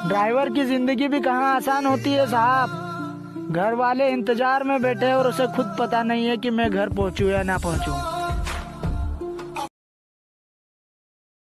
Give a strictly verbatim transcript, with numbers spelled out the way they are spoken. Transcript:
Driver की जिंदगी भी कहाँ आसान होती है साहब। घर वाले इंतजार में बैठे और उसे खुद पता नहीं है कि मैं घर पहुंचूं या ना पहुंचूं।